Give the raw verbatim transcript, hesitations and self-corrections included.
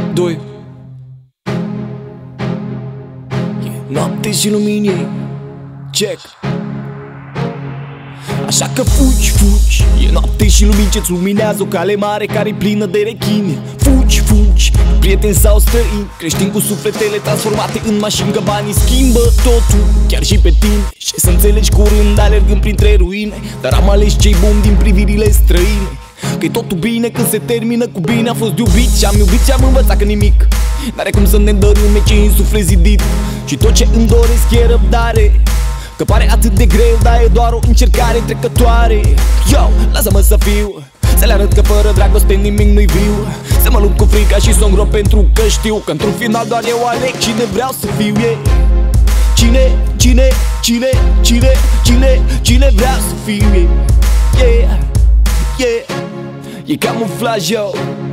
doi. Noapte și lumini, check. Așa că fugi, fugi, e noapte și lumini ce-ți luminează o cale mare care-i plină de rechini. Fugi, fugi, prieteni sau străini, creștini cu sufletele transformate în mașini, că banii schimbă totul, chiar și pe tine. Și să înțelegi curând alergând printre ruine, dar am ales cei buni din privirile străine. Că-i totul bine când se termină cu bine. Am fost iubit și am iubit și am învățat că nimic n-are cum să ne dărâme ce în suflet zidit. Și tot ce îmi doresc e răbdare, că pare atât de greu, dar e doar o încercare trecătoare. Yo, lasă-mă să fiu, să le arăt că fără dragoste nimic nu-i viu. Să mă lupt cu frica și să-mi grop pentru că știu că într-un final doar eu aleg cine vreau să fiu. Yeah. Cine, cine, cine, cine, cine, cine vreau să fiu. Yeah, yeah, yeah. E camuflaj, yo.